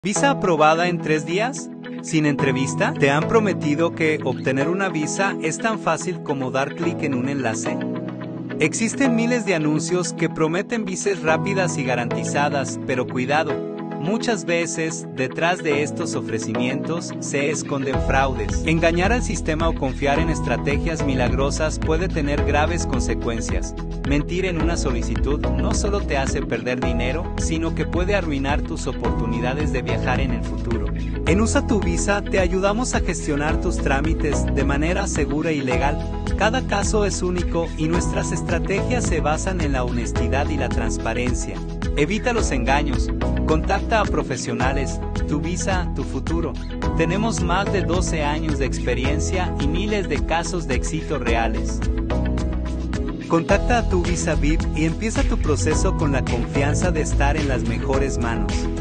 ¿Visa aprobada en 3 días? ¿Sin entrevista? ¿Te han prometido que obtener una visa es tan fácil como dar clic en un enlace? Existen miles de anuncios que prometen visas rápidas y garantizadas, pero cuidado. Muchas veces, detrás de estos ofrecimientos, se esconden fraudes. Engañar al sistema o confiar en estrategias milagrosas puede tener graves consecuencias. Mentir en una solicitud no solo te hace perder dinero, sino que puede arruinar tus oportunidades de viajar en el futuro. En Usa tu Visa te ayudamos a gestionar tus trámites de manera segura y legal. Cada caso es único y nuestras estrategias se basan en la honestidad y la transparencia. Evita los engaños. Contacta a profesionales. Tu visa, tu futuro. Tenemos más de 12 años de experiencia y miles de casos de éxito reales. Contacta a tu Visa VIP y empieza tu proceso con la confianza de estar en las mejores manos.